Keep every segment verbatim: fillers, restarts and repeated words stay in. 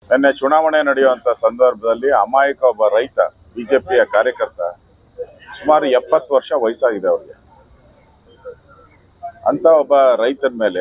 ನಿನ್ನೆ ಚುನಾವಣೆ ನಡೆಯುವಂತ ಸಂದರ್ಭದಲ್ಲಿ ಅಮಾಯಕ ಒಬ್ಬ ರೈತ ಬಿಜೆಪಿಯ ಕಾರ್ಯಕರ್ತ ಸುಮಾರು ಎಪ್ಪತ್ತು ವರ್ಷ ವಯಸ್ಸಾಗಿದೆ ಅವರಿಗೆ. ಅಂತ ಒಬ್ಬ ರೈತರ ಮೇಲೆ,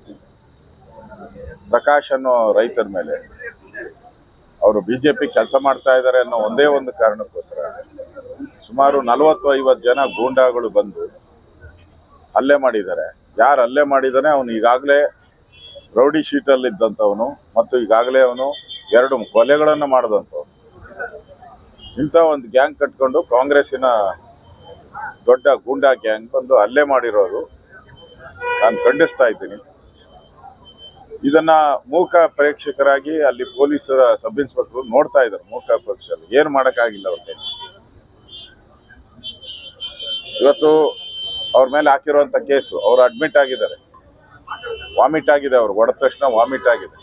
ಪ್ರಕಾಶ್ ಅನ್ನೋ ರೈತರ ಮೇಲೆ ಅವರು ಬಿಜೆಪಿ ಕೆಲಸ ಮಾಡ್ತಾ ಇದ್ದಾರೆ ಅನ್ನೋ ಒಂದೇ ಒಂದು ಕಾರಣಕ್ಕೋಸ್ಕರ ಸುಮಾರು ನಲವತ್ತು ಐವತ್ತು ಜನ ಗೂಂಡಾಗಳು ಬಂದು ಹಲ್ಲೆ ಮಾಡಿದ್ದಾರೆ. ಯಾರು ಹಲ್ಲೆ ಮಾಡಿದಾನೆ ಅವನು ಈಗಾಗಲೇ ರೌಡಿ ಶೀಟಲ್ಲಿ ಇದ್ದಂಥವನು ಮತ್ತು ಈಗಾಗಲೇ ಅವನು ಎರಡು ಕೊಲೆಗಳನ್ನು ಮಾಡಿದಂಥವನು. ಇಂಥ ಒಂದು ಗ್ಯಾಂಗ್ ಕಟ್ಕೊಂಡು ಕಾಂಗ್ರೆಸ್ಸಿನ ದೊಡ್ಡ ಗೂಂಡಾ ಗ್ಯಾಂಗ್ ಬಂದು ಹಲ್ಲೆ ಮಾಡಿರೋದು ನಾನು ಖಂಡಿಸ್ತಾ ಇದ್ದೀನಿ. ಇದನ್ನ ಮೂಕ ಪ್ರೇಕ್ಷಕರಾಗಿ ಅಲ್ಲಿ ಪೊಲೀಸರ ಸಬ್ ಇನ್ಸ್ಪೆಕ್ಟರ್ ನೋಡ್ತಾ ಇದ್ದಾರೆ. ಮೂಕ ಪ್ರೇಕ್ಷಕರು ಏನು ಮಾಡೋಕ್ಕಾಗಿಲ್ಲ ಅವ್ರಿಗೆ. ಇವತ್ತು ಅವ್ರ ಮೇಲೆ ಹಾಕಿರುವಂಥ ಕೇಸು, ಅವರು ಅಡ್ಮಿಟ್ ಆಗಿದ್ದಾರೆ, ವಾಮಿಟ್ ಆಗಿದೆ, ಅವ್ರು ಹೊಡೆದ ತಕ್ಷಣ ವಾಮಿಟ್ ಆಗಿದೆ,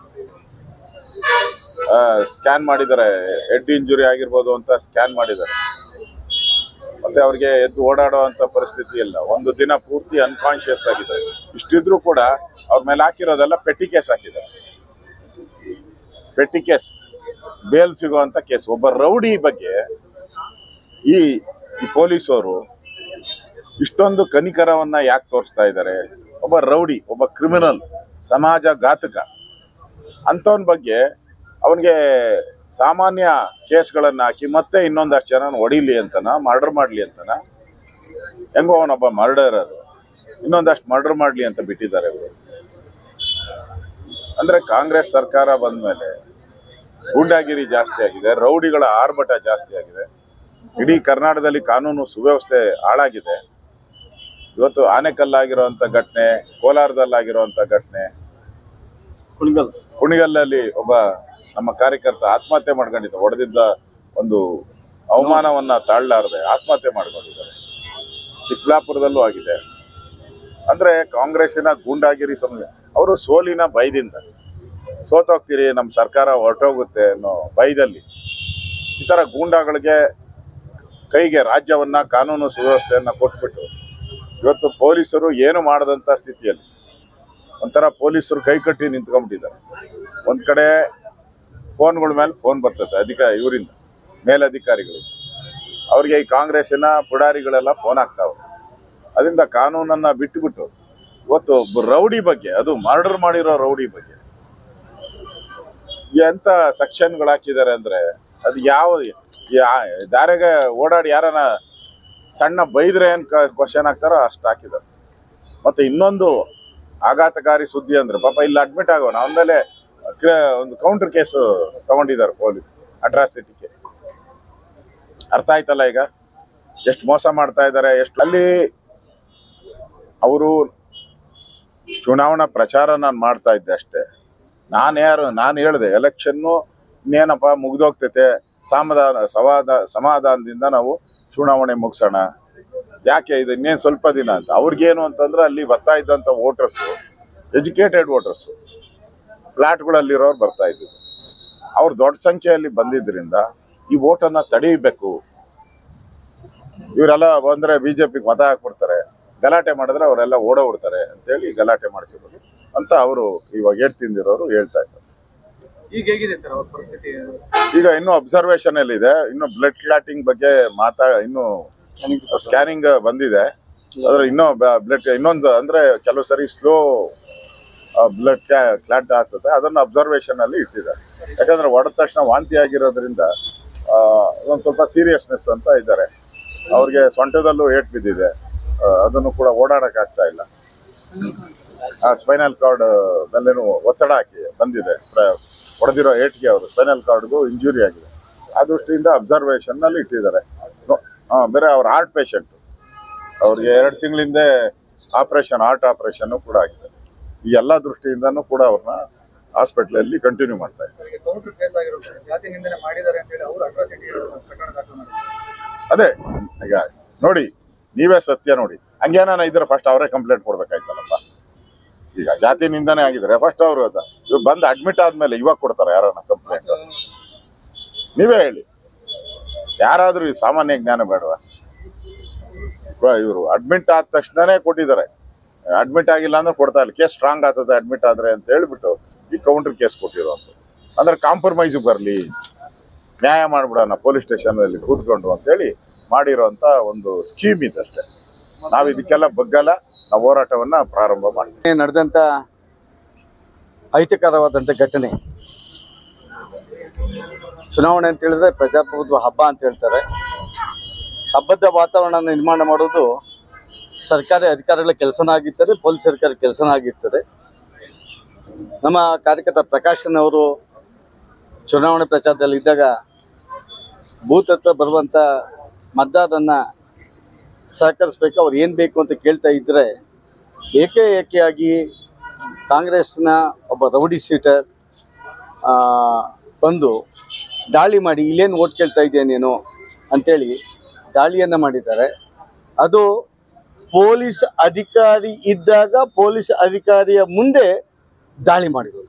ಸ್ಕ್ಯಾನ್ ಮಾಡಿದ್ದಾರೆ, ಹೆಡ್ ಇಂಜುರಿ ಆಗಿರ್ಬೋದು ಅಂತ ಸ್ಕ್ಯಾನ್ ಮಾಡಿದ್ದಾರೆ. ಮತ್ತೆ ಅವ್ರಿಗೆ ಎದ್ದು ಓಡಾಡೋ ಅಂತ ಪರಿಸ್ಥಿತಿ ಇಲ್ಲ, ಒಂದು ದಿನ ಪೂರ್ತಿ ಅನ್ಕಾನ್ಶಿಯಸ್ ಆಗಿದ್ದಾರೆ. ಇಷ್ಟಿದ್ರು ಕೂಡ ಅವ್ರ ಮೇಲೆ ಹಾಕಿರೋದೆಲ್ಲ ಪೆಟ್ಟಿ ಕೇಸ್ ಹಾಕಿದ್ದಾರೆ. ಪೆಟ್ಟಿ ಕೇಸ್, ಬೇಲ್ ಸಿಗುವಂತ ಕೇಸ್. ಒಬ್ಬ ರೌಡಿ ಬಗ್ಗೆ ಈ ಪೊಲೀಸರು ಇಷ್ಟೊಂದು ಕನಿಕರವನ್ನ ಯಾಕೆ ತೋರಿಸ್ತಾ ಇದ್ದಾರೆ? ಒಬ್ಬ ರೌಡಿ, ಒಬ್ಬ ಕ್ರಿಮಿನಲ್, ಸಮಾಜ ಘಾತಕ ಅಂಥವನ ಬಗ್ಗೆ ಅವನಿಗೆ ಸಾಮಾನ್ಯ ಕೇಸ್ಗಳನ್ನು ಹಾಕಿ ಮತ್ತೆ ಇನ್ನೊಂದಷ್ಟು ಜನ ಹೊಡಿಲಿ ಅಂತನ, ಮರ್ಡರ್ ಮಾಡಲಿ ಅಂತನ. ಹೆಂಗೋ ಅವನೊಬ್ಬ ಮರ್ಡರರ್, ಇನ್ನೊಂದಷ್ಟು ಮರ್ಡರ್ ಮಾಡಲಿ ಅಂತ ಬಿಟ್ಟಿದ್ದಾರೆ ಇವರು. ಅಂದ್ರೆ ಕಾಂಗ್ರೆಸ್ ಸರ್ಕಾರ ಬಂದ ಮೇಲೆ ಗೂಂಡಾಗಿರಿ ಜಾಸ್ತಿ ಆಗಿದೆ, ರೌಡಿಗಳ ಆರ್ಭಟ ಜಾಸ್ತಿ ಆಗಿದೆ, ಇಡೀ ಕರ್ನಾಟಕದಲ್ಲಿ ಕಾನೂನು ಸುವ್ಯವಸ್ಥೆ ಹಾಳಾಗಿದೆ. ಇವತ್ತು ಆನೆಕಲ್ಲಾಗಿರುವಂಥ ಘಟನೆ, ಕೋಲಾರದಲ್ಲಾಗಿರುವಂಥ ಘಟನೆ, ಕುಣಿಗಲ್ ಕುಣಿಗಲ್ಲಲ್ಲಿ ಒಬ್ಬ ನಮ್ಮ ಕಾರ್ಯಕರ್ತ ಆತ್ಮಹತ್ಯೆ ಮಾಡ್ಕೊಂಡಿದ್ದ, ಹೊಡೆದಿದ್ದ ಒಂದು ಅವಮಾನವನ್ನ ತಾಳಲಾರದೆ ಆತ್ಮಹತ್ಯೆ ಮಾಡ್ಕೊಂಡಿದ್ದಾರೆ. ಚಿಕ್ಕಬಳ್ಳಾಪುರದಲ್ಲೂ ಆಗಿದೆ. ಅಂದ್ರೆ ಕಾಂಗ್ರೆಸ್ಸಿನ ಗೂಂಡಾಗಿರಿ ಸಮಯ, ಅವರು ಸೋಲಿನ ಭಯದಿಂದ ಸೋತೋಗ್ತೀರಿ, ನಮ್ಮ ಸರ್ಕಾರ ಹೊರಟೋಗುತ್ತೆ ಅನ್ನೋ ಭಯದಲ್ಲಿ ಈ ಥರ ಗೂಂಡಾಗಳಿಗೆ ಕೈಗೆ ರಾಜ್ಯವನ್ನ, ಕಾನೂನು ಸುವ್ಯವಸ್ಥೆಯನ್ನ ಕೊಟ್ಬಿಟ್ಟು ಇವತ್ತು ಪೊಲೀಸರು ಏನು ಮಾಡದಂಥ ಸ್ಥಿತಿಯಲ್ಲಿ ಒಂಥರ ಪೊಲೀಸರು ಕೈ ಕಟ್ಟಿ ನಿಂತ್ಕೊಂಡ್ಬಿಟ್ಟಿದ್ದಾರೆ. ಒಂದು ಕಡೆ ಫೋನ್ಗಳ ಮೇಲೆ ಫೋನ್ ಬರ್ತದೆ ಅಧಿಕ ಇವರಿಂದ, ಮೇಲಧಿಕಾರಿಗಳು, ಅವ್ರಿಗೆ ಈ ಕಾಂಗ್ರೆಸ್ಸಿನ ಪುಡಾರಿಗಳೆಲ್ಲ ಫೋನ್ ಆಗ್ತಾವೆ. ಅದರಿಂದ ಕಾನೂನನ್ನು ಬಿಟ್ಟುಬಿಟ್ಟು ಇವತ್ತು ರೌಡಿ ಬಗ್ಗೆ, ಅದು ಮರ್ಡರ್ ಮಾಡಿರೋ ರೌಡಿ ಬಗ್ಗೆ ಎಂಥ ಸೆಕ್ಷನ್ಗಳು ಹಾಕಿದ್ದಾರೆ ಅಂದರೆ ಅದು ಯಾವ ದಾರಿಗೆ ಓಡಾಡಿ ಯಾರನ್ನ ಸಣ್ಣ ಬೈದ್ರೆ ಏನು ಕ್ವಶನ್ ಹಾಕ್ತಾರೋ ಅಷ್ಟು ಹಾಕಿದ್ದಾರೆ. ಮತ್ತು ಇನ್ನೊಂದು ಆಘಾತಕಾರಿ ಸುದ್ದಿ ಅಂದರೆ ಪಾಪ ಇಲ್ಲಿ ಅಡ್ಮಿಟ್ ಆಗೋಣ ಆಮೇಲೆ ಒಂದು ಕೌಂಟರ್ ಕೇಸು ತಗೊಂಡಿದ್ದಾರೆ ಪೊಲೀಸ್, ಅಟ್ರಾಸಿಟಿ ಕೇಸ್. ಅರ್ಥ ಆಯ್ತಲ್ಲ ಈಗ ಎಷ್ಟು ಮೋಸ ಮಾಡ್ತಾ ಇದ್ದಾರೆ, ಎಷ್ಟು. ಅಲ್ಲಿ ಅವರು ಚುನಾವಣಾ ಪ್ರಚಾರ ನಾನು ಮಾಡ್ತಾ ಇದ್ದೆ ಅಷ್ಟೇ. ನಾನು ಯಾರು ನಾನು ಹೇಳಿದೆ ಎಲೆಕ್ಷನ್ನು ಇನ್ನೇನಪ್ಪ ಮುಗಿದೋಗ್ತೈತೆ, ಸಮಾಧಾನ ಸವಾದ ಸಮಾಧಾನದಿಂದ ನಾವು ಚುನಾವಣೆ ಮುಗಿಸೋಣ, ಯಾಕೆ ಇದು ಇನ್ನೇನು ಸ್ವಲ್ಪ ದಿನ ಅಂತ. ಅವ್ರಿಗೇನು ಅಂತಂದ್ರೆ ಅಲ್ಲಿ ಬರ್ತಾ ಇದ್ದಂಥ ವೋಟರ್ಸು ಎಜುಕೇಟೆಡ್ ವೋಟರ್ಸು, ಫ್ಲ್ಯಾಟ್ಗಳಲ್ಲಿರೋರು ಬರ್ತಾ ಇದ್ರು. ಅವ್ರು ದೊಡ್ಡ ಸಂಖ್ಯೆಯಲ್ಲಿ ಬಂದಿದ್ದರಿಂದ ಈ ವೋಟನ್ನು ತಡೀಬೇಕು, ಇವರೆಲ್ಲ ಬಂದರೆ ಬಿ ಜೆ ಪಿಗೆ ಮತ ಹಾಕ್ಬಿಡ್ತಾರೆ, ಗಲಾಟೆ ಮಾಡಿದ್ರೆ ಅವರೆಲ್ಲ ಓಡೋಗ್ಬಿಡ್ತಾರೆ ಅಂತೇಳಿ ಗಲಾಟೆ ಮಾಡಿಸಿರೋದು ಅಂತ ಅವರು ಇವಾಗ ಏಟ್ ತಿಂದಿರೋರು ಹೇಳ್ತಾ ಇದ್ದಾರೆ. ಈಗ ಹೇಗಿದೆ ಸರ್ ಅವ್ರ ಪರಿಸ್ಥಿತಿ? ಈಗ ಇನ್ನೂ ಅಬ್ಸರ್ವೇಷನ್ ಅಲ್ಲಿ ಇದೆ, ಇನ್ನು ಬ್ಲಡ್ ಕ್ಲಾಟಿಂಗ್ ಬಗ್ಗೆ ಮಾತಾಡ, ಇನ್ನು ಸ್ಕ್ಯಾನಿಂಗ್ ಬಂದಿದೆ. ಆದ್ರೆ ಇನ್ನೂ ಬ್ಲಡ್ ಇನ್ನೊಂದು ಅಂದ್ರೆ ಕೆಲವು ಸರಿ ಸ್ಲೋ ಬ್ಲಡ್ ಕ್ಲಾಟ್ ಆಗ್ತದೆ, ಅದನ್ನು ಅಬ್ಸರ್ವೇಷನ್ ಅಲ್ಲಿ ಇಟ್ಟಿದ್ದಾರೆ. ಯಾಕಂದ್ರೆ ಹೊಡೆದ ತಕ್ಷಣ ವಾಂತಿ ಆಗಿರೋದ್ರಿಂದ ಒಂದು ಸ್ವಲ್ಪ ಸೀರಿಯಸ್ನೆಸ್ ಅಂತ ಇದ್ದಾರೆ. ಅವ್ರಿಗೆ ಸೊಂಟದಲ್ಲೂ ಏಟ್ ಬಿದ್ದಿದೆ, ಅದನ್ನು ಕೂಡ ಓಡಾಡಕ್ ಆಗ್ತಾ ಇಲ್ಲ. ಸ್ಪೈನಲ್ ಕಾರ್ಡ್ ಮೇಲೇನು ಒತ್ತಡ ಹಾಕಿ ಬಂದಿದೆ, ಹೊಡೆದಿರೋ ಏಟ್ಗೆ ಅವರು ಸ್ಪೈನಲ್ ಕಾರ್ಡ್ಗೂ ಇಂಜುರಿ ಆಗಿದೆ. ಆ ದೃಷ್ಟಿಯಿಂದ ಅಬ್ಸರ್ವೇಷನ್ ನಲ್ಲಿ ಇಟ್ಟಿದ್ದಾರೆ. ಬೇರೆ ಅವ್ರ ಹಾರ್ಟ್ ಪೇಷಂಟ್, ಅವ್ರಿಗೆ ಎರಡು ತಿಂಗಳಿಂದ ಆಪರೇಷನ್, ಹಾರ್ಟ್ ಆಪರೇಷನ್ ಕೂಡ ಆಗಿದೆ. ಈ ಎಲ್ಲ ದೃಷ್ಟಿಯಿಂದನೂ ಕೂಡ ಅವ್ರನ್ನ ಹಾಸ್ಪಿಟ್ಲಲ್ಲಿ ಕಂಟಿನ್ಯೂ ಮಾಡ್ತಾ ಇದ್ದಾರೆ. ಅದೇ ಈಗ ನೋಡಿ, ನೀವೇ ಸತ್ಯ ನೋಡಿ, ಹಂಗೇನ ಇದ್ರೆ ಫಸ್ಟ್ ಅವರೇ ಕಂಪ್ಲೇಂಟ್ ಕೊಡ್ಬೇಕಾಯ್ತಲ್ಲಪ್ಪ. ಈಗ ಜಾತಿ ನಿಂದನೆ ಆಗಿದ್ರೆ ಫಸ್ಟ್ ಅವರು ಇವ್ ಬಂದು ಅಡ್ಮಿಟ್ ಆದ್ಮೇಲೆ ಇವಾಗ ಕೊಡ್ತಾರೆ ಯಾರನ್ನ ಕಂಪ್ಲೇಂಟ್? ನೀವೇ ಹೇಳಿ, ಯಾರಾದ್ರೂ ಈ ಸಾಮಾನ್ಯ ಜ್ಞಾನ ಬೇಡವಾ? ಇವರು ಅಡ್ಮಿಟ್ ಆದ ತಕ್ಷಣನೇ ಕೊಟ್ಟಿದ್ದಾರೆ, ಅಡ್ಮಿಟ್ ಆಗಿಲ್ಲ ಅಂದ್ರೆ ಕೊಡ್ತಾ ಇಲ್ಲ. ಕೇಸ್ ಸ್ಟ್ರಾಂಗ್ ಆಗ್ತದೆ ಅಡ್ಮಿಟ್ ಆದ್ರೆ ಅಂತ ಹೇಳ್ಬಿಟ್ಟು ಈ ಕೌಂಟರ್ ಕೇಸ್ ಕೊಟ್ಟಿರುವಂಥದ್ದು. ಅಂದ್ರೆ ಕಾಂಪ್ರಮೈಸ್ ಬರಲಿ, ನ್ಯಾಯ ಮಾಡ್ಬಿಡೋಣ ಪೊಲೀಸ್ ಸ್ಟೇಷನಲ್ಲಿ ಕೂತ್ಕೊಂಡು ಅಂತೇಳಿ ಮಾಡಿರೋಂಥ ಒಂದು ಸ್ಕೀಮ್ ಇದಷ್ಟೇ. ನಾವು ಇದಕ್ಕೆಲ್ಲ ಬಗ್ಗಲ್ಲ, ನಾವು ಹೋರಾಟವನ್ನ ಪ್ರಾರಂಭ ಮಾಡ್ತೀವಿ. ನಡೆದಂಥ ಅಹಿತಕರವಾದಂಥ ಘಟನೆ, ಚುನಾವಣೆ ಅಂತ ಹೇಳಿದ್ರೆ ಪ್ರಜಾಪ್ರಭುತ್ವ ಹಬ್ಬ ಅಂತ ಹೇಳ್ತಾರೆ. ಹಬ್ಬದ ವಾತಾವರಣ ನಿರ್ಮಾಣ ಮಾಡೋದು ಸರ್ಕಾರಿ ಅಧಿಕಾರಿಗಳ ಕೆಲಸನ ಆಗಿರ್ತದೆ, ಪೊಲೀಸ್ ಅಧಿಕಾರಿ ಕೆಲಸನ ಆಗಿರ್ತದೆ. ನಮ್ಮ ಕಾರ್ಯಕರ್ತ ಪ್ರಕಾಶನ್ ಅವರು ಚುನಾವಣೆ ಪ್ರಚಾರದಲ್ಲಿ ಇದ್ದಾಗ ಬೂತ್ ಹತ್ರ ಬರುವಂಥ ಮತದಾರರನ್ನ ಸಹಕರಿಸ್ಬೇಕು, ಅವ್ರು ಏನು ಬೇಕು ಅಂತ ಕೇಳ್ತಾ ಇದ್ದರೆ ಏಕೆ ಏಕೆಯಾಗಿ ಕಾಂಗ್ರೆಸ್ನ ಒಬ್ಬ ರೌಡಿ ಶೀಟರ್ ಬಂದು ದಾಳಿ ಮಾಡಿ ಇಲ್ಲೇನು ಓಟ್ ಕೇಳ್ತಾ ಇದೆಯಾ ನೀನು ಅಂಥೇಳಿ ದಾಳಿಯನ್ನು ಮಾಡಿದ್ದಾರೆ. ಅದು ಪೊಲೀಸ್ ಅಧಿಕಾರಿ ಇದ್ದಾಗ ಪೊಲೀಸ್ ಅಧಿಕಾರಿಯ ಮುಂದೆ ದಾಳಿ ಮಾಡಿರೋದು.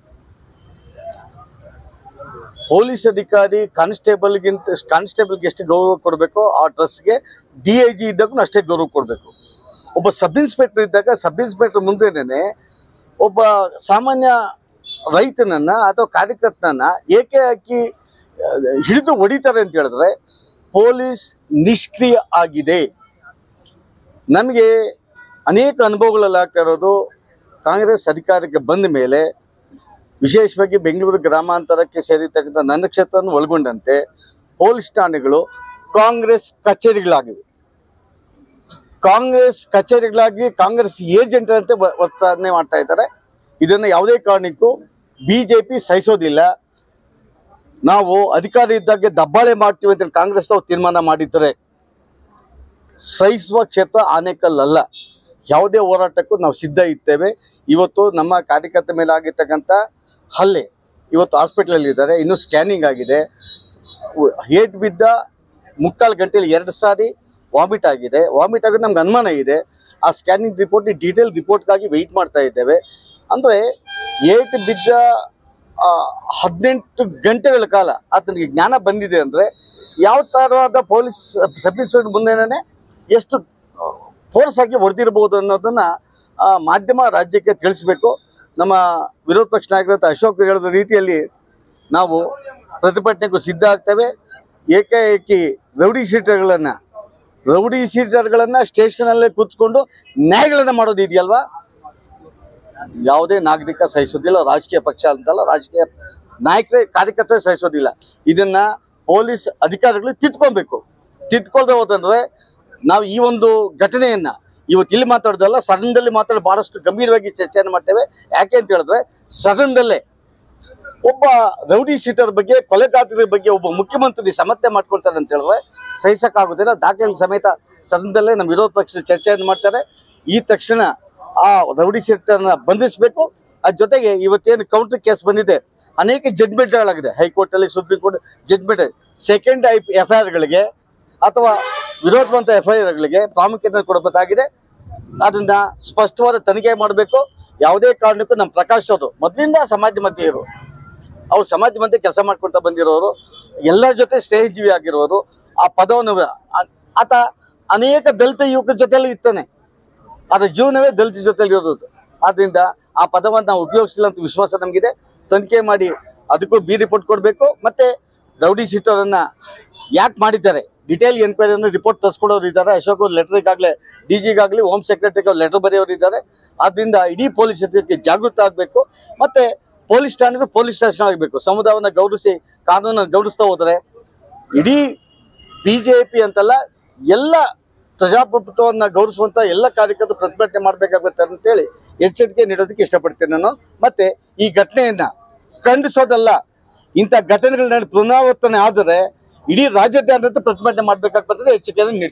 ಪೊಲೀಸ್ ಅಧಿಕಾರಿ ಕಾನ್ಸ್ಟೇಬಲ್ಗಿಂತ ಕಾನ್ಸ್ಟೇಬಲ್ಗೆ ಎಷ್ಟು ಗೌರವ ಕೊಡಬೇಕು ಆ ಡ್ರೆಸ್ಗೆ ಡಿ ಐ ಜಿ ಇದ್ದಾಗೂ ಅಷ್ಟೇ ಗೌರವ ಕೊಡಬೇಕು. ಒಬ್ಬ ಸಬ್ ಇನ್ಸ್ಪೆಕ್ಟರ್ ಇದ್ದಾಗ ಸಬ್ ಇನ್ಸ್ಪೆಕ್ಟರ್ ಮುಂದೆನೇ ಒಬ್ಬ ಸಾಮಾನ್ಯ ರೈತನನ್ನು ಅಥವಾ ಕಾರ್ಯಕರ್ತನನ್ನ ಏಕೆ ಹಾಕಿ ಹಿಡಿದು ಹೊಡಿತಾರೆ ಅಂತ ಹೇಳಿದ್ರೆ ಪೊಲೀಸ್ ನಿಷ್ಕ್ರಿಯ ಆಗಿದೆ. ನಮಗೆ ಅನೇಕ ಅನುಭವಗಳಲ್ಲಿ ಆಗ್ತಾ ಇರೋದು ಕಾಂಗ್ರೆಸ್ ಅಧಿಕಾರಕ್ಕೆ ಬಂದ ಮೇಲೆ, ವಿಶೇಷವಾಗಿ ಬೆಂಗಳೂರು ಗ್ರಾಮಾಂತರಕ್ಕೆ ಸೇರಿರ್ತಕ್ಕಂಥ ನನ್ನ ಕ್ಷೇತ್ರವನ್ನು ಒಳಗೊಂಡಂತೆ ಪೊಲೀಸ್ ಠಾಣೆಗಳು ಕಾಂಗ್ರೆಸ್ ಕಚೇರಿಗಳಾಗಿವೆ. ಕಾಂಗ್ರೆಸ್ ಕಚೇರಿಗಳಾಗಿ ಕಾಂಗ್ರೆಸ್ ಏಜೆಂಟ್ ಅಂತೆ ವರ್ತನೆ ಮಾಡ್ತಾ ಇದ್ದಾರೆ. ಇದನ್ನು ಯಾವುದೇ ಕಾರಣಕ್ಕೂ ಬಿ ಜೆ ಪಿ ಸಹಿಸೋದಿಲ್ಲ. ನಾವು ಅಧಿಕಾರ ಇದ್ದಾಗೆ ದಬ್ಬಾಳೆ ಮಾಡ್ತೀವಿ ಅಂತ ಕಾಂಗ್ರೆಸ್ ಅವರು ತೀರ್ಮಾನ ಮಾಡಿದ್ದಾರೆ. ಸಹಿಸುವ ಕ್ಷೇತ್ರ ಆನೇಕಲ್ ಅಲ್ಲ. ಯಾವುದೇ ಹೋರಾಟಕ್ಕೂ ನಾವು ಸಿದ್ಧ ಇರ್ತೇವೆ. ಇವತ್ತು ನಮ್ಮ ಕಾರ್ಯಕರ್ತರ ಮೇಲೆ ಆಗಿರ್ತಕ್ಕಂಥ ಹಲ್ಲೆ, ಇವತ್ತು ಹಾಸ್ಪಿಟ್ಲಲ್ಲಿ ಇದ್ದಾರೆ, ಇನ್ನೂ ಸ್ಕ್ಯಾನಿಂಗ್ ಆಗಿದೆ. ಏಟ್ ಬಿದ್ದ ಮುಕ್ಕಾಲು ಗಂಟೆಯಲ್ಲಿ ಎರಡು ಸಾರಿ ವಾಮಿಟ್ ಆಗಿದೆ. ವಾಮಿಟ್ ಆಗೋದು ನಮ್ಗೆ ಅನುಮಾನ ಇದೆ. ಆ ಸ್ಕ್ಯಾನಿಂಗ್ ರಿಪೋರ್ಟ್ ಡೀಟೇಲ್ ರಿಪೋರ್ಟ್ಗಾಗಿ ವೆಯ್ಟ್ ಮಾಡ್ತಾ ಇದ್ದೇವೆ. ಅಂದರೆ ಏಟ್ ಬಿದ್ದ ಹದಿನೆಂಟು ಗಂಟೆಗಳ ಕಾಲ ಆತನಿಗೆ ಜ್ಞಾನ ಬಂದಿದೆ ಅಂದರೆ ಯಾವ ಥರವಾದ ಪೊಲೀಸ್ ಸಬ್ ಇನ್ಸ್ಪೆಕ್ಟರ್ ಮುಂದೆನೇ ಎಷ್ಟು ಫೋರ್ಸ್ ಆಗಿ ಹೊಡೆದಿರ್ಬೋದು ಅನ್ನೋದನ್ನು ಮಾಧ್ಯಮ ರಾಜ್ಯಕ್ಕೆ ತಿಳಿಸ್ಬೇಕು. ನಮ್ಮ ವಿರೋಧ ಪಕ್ಷ ನಾಯಕರಂತ ಅಶೋಕ್ ಹೇಳಿದ ರೀತಿಯಲ್ಲಿ ನಾವು ಪ್ರತಿಭಟನೆಗೂ ಸಿದ್ಧ ಆಗ್ತೇವೆ. ಏಕಾಏಕಿ ರೌಡಿ ಶೀಟರ್ಗಳನ್ನು ರೌಡಿ ಶೀಟರ್ಗಳನ್ನು ಸ್ಟೇಷನಲ್ಲೇ ಕೂತ್ಕೊಂಡು ನ್ಯಾಯಗಳನ್ನು ಮಾಡೋದು ಇದೆಯಲ್ವಾ, ಯಾವುದೇ ನಾಗರಿಕ ಸಹಿಸೋದಿಲ್ಲ. ರಾಜಕೀಯ ಪಕ್ಷ ಅಂತಲ್ಲ, ರಾಜಕೀಯ ನಾಯಕರೇ ಕಾರ್ಯಕರ್ತರೇ ಸಹಿಸೋದಿಲ್ಲ. ಇದನ್ನು ಪೊಲೀಸ್ ಅಧಿಕಾರಿಗಳು ತಿದ್ಕೊಬೇಕು. ತಿದ್ಕೊಳ್ದೆ ಹೋದಂದರೆ ನಾವು ಈ ಒಂದು ಘಟನೆಯನ್ನು ಇವತ್ತು ಇಲ್ಲಿ ಮಾತಾಡೋದಲ್ಲ, ಸದನದಲ್ಲಿ ಮಾತಾಡಿ ಭಾಳಷ್ಟು ಗಂಭೀರವಾಗಿ ಚರ್ಚೆಯನ್ನು ಮಾಡ್ತೇವೆ. ಯಾಕೆ ಅಂತ ಹೇಳಿದ್ರೆ ಸದನದಲ್ಲೇ ಒಬ್ಬ ರೌಡಿ ಶೀಟರ್ ಬಗ್ಗೆ, ಕೊಲೆಗಾರರ ಬಗ್ಗೆ ಒಬ್ಬ ಮುಖ್ಯಮಂತ್ರಿ ಸಮರ್ಥನೆ ಮಾಡ್ಕೊಳ್ತಾರೆ ಅಂತ ಹೇಳಿದ್ರೆ ಸಹಿಸಕ್ಕಾಗೋದಿಲ್ಲ. ದಾಖಲೆ ಸಮೇತ ಸದನದಲ್ಲೇ ನಮ್ಮ ವಿರೋಧ ಪಕ್ಷದ ಚರ್ಚೆಯನ್ನು ಮಾಡ್ತಾರೆ. ಈ ತಕ್ಷಣ ಆ ರೌಡಿ ಶೀಟರ್ನ ಬಂಧಿಸಬೇಕು. ಅದ್ರ ಜೊತೆಗೆ ಇವತ್ತೇನು ಕೌಂಟರ್ ಕೇಸ್ ಬಂದಿದೆ, ಅನೇಕ ಜಡ್ಮೆಂಟ್ಗಳಾಗಿದೆ ಹೈಕೋರ್ಟಲ್ಲಿ, ಸುಪ್ರೀಂ ಕೋರ್ಟ್ ಜಡ್ಮೆಂಟ್. ಸೆಕೆಂಡ್ ಐ ಎಫ್ ಐ ಆರ್ಗಳಿಗೆ ಅಥವಾ ವಿರೋಧವಂತ ಎಫ್ ಐ ಆರ್ಗಳಿಗೆ ಪ್ರಾಮುಖ್ಯತೆ ಕೊಡಬೇಕಾಗಿದೆ. ಅದನ್ನ ಸ್ಪಷ್ಟವಾದ ತನಿಖೆ ಮಾಡಬೇಕು. ಯಾವುದೇ ಕಾರಣಕ್ಕೂ ನಮ್ಮ ಪ್ರಕಾಶ್ ಅವರು ಮೊದಲಿಂದ ಸಮಾಜ ಮಧ್ಯೆ ಇರು ಅವ್ರು ಸಮಾಜ ಮಧ್ಯೆ ಕೆಲಸ ಮಾಡ್ಕೊಳ್ತಾ ಬಂದಿರೋರು, ಎಲ್ಲರ ಜೊತೆ ಸ್ನೇಹಜೀವಿ ಆಗಿರೋರು. ಆ ಪದವನ್ನು ಆತ ಅನೇಕ ದಲಿತ ಯುವಕರ ಜೊತೆಯಲ್ಲಿ ಇರ್ತಾನೆ. ಅದರ ಜೀವನವೇ ದಲಿತ ಜೊತೆಲಿ ಇರೋದು. ಆದ್ದರಿಂದ ಆ ಪದವನ್ನು ನಾವು ಉಪಯೋಗಿಸಿಲ್ಲ ಅಂತ ವಿಶ್ವಾಸ ನಮಗಿದೆ. ತನಿಖೆ ಮಾಡಿ ಅದಕ್ಕೂ ಬಿ ರಿಪೋರ್ಟ್ ಕೊಡಬೇಕು. ಮತ್ತು ರೌಡಿ ಶೀಟರನ್ನು ಯಾಕೆ ಮಾಡಿದ್ದಾರೆ ಡಿಟೇಲ್ ಎನ್ಕ್ವೈರಿಯನ್ನು ರಿಪೋರ್ಟ್ ತರಿಸ್ಕೊಡೋರು ಇದ್ದಾರೆ. ಅಶೋಕ್ ಅವ್ರು ಲೆಟ್ರಿಗಾಗಲೇ ಡಿ ಜಿಗಾಗಲಿ ಹೋಮ್ ಸೆಕ್ರೆಟರಿಗೆ ಅವ್ರು ಲೆಟರ್ ಬರೆಯೋರು ಇದ್ದಾರೆ. ಆದ್ದರಿಂದ ಇಡೀ ಪೊಲೀಸ್ ಇಲಾಖೆ ಜಾಗೃತ ಆಗಬೇಕು. ಮತ್ತು ಪೊಲೀಸ್ ಠಾಣೆಗಳು ಪೊಲೀಸ್ ಸ್ಟೇಷನ್ ಆಗಬೇಕು. ಸಮುದಾಯವನ್ನು ಗೌರವಿಸಿ ಕಾನೂನನ್ನು ಗೌರವಿಸ್ತಾ ಹೋದರೆ ಇಡೀ ಬಿ ಜೆ ಪಿ ಅಂತಲ್ಲ, ಎಲ್ಲ ಪ್ರಜಾಪ್ರಭುತ್ವವನ್ನು ಗೌರವಿಸುವಂಥ ಎಲ್ಲ ಕಾರ್ಯಕರ್ತರು ಪ್ರತಿಭಟನೆ ಮಾಡಬೇಕಾಗುತ್ತೆ ಅಂತೇಳಿ ಎಚ್ಚರಿಕೆ ನೀಡೋದಕ್ಕೆ ಇಷ್ಟಪಡ್ತೇನೆ ನಾನು. ಮತ್ತು ಈ ಘಟನೆಯನ್ನು ಖಂಡಿಸೋದಲ್ಲ, ಇಂಥ ಘಟನೆಗಳನ್ನ ಪುನರಾವರ್ತನೆ ಆದರೆ ಇಡೀ ರಾಜ್ಯಾದ್ಯಂತ ಪ್ರತಿಭಟನೆ ಮಾಡಬೇಕಾಗ್ತದೆ ಎಚ್ಚರಿಕೆಯನ್ನು ನೀಡಿ.